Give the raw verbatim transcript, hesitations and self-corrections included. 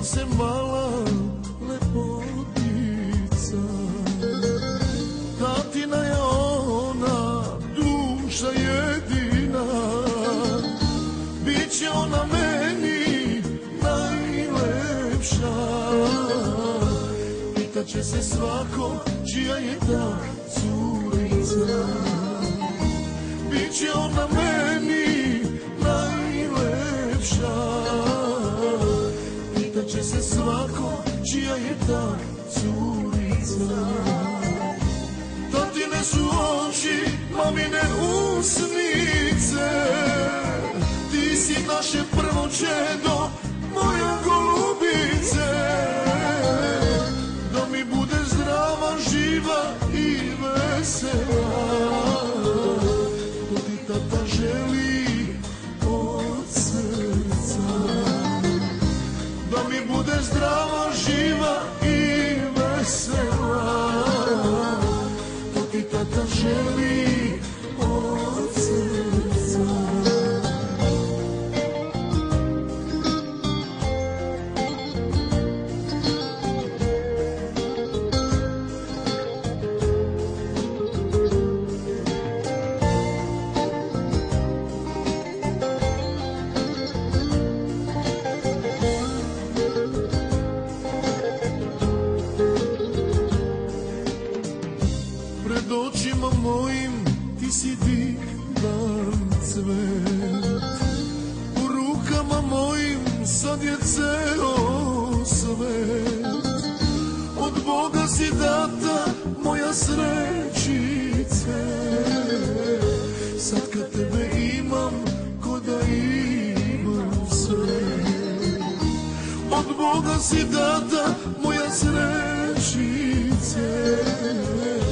Sjetila se mala lepotica, tatina je ona, duša jedina. Biće ona meni najlepša, pitaće se svako čija je ta curica. Biće ona meni najlepša, pitaće se svako čija je ta curica. Tatine su oči, mamine usnice, ti si naše prvo čedo, moja golubice. Da mi bude zdrava, živa i vesela, to ti tata želi od srca. Da mi bude zdrava, živa i vesela, to ti tata želi od srca. Pred očima mojim ti si divan cvet, u rukama mojim sad je ceo svet. Od Boga si data moja srećice, sad kad tebe imam ko da imam sve. Od Boga si data moja srećice,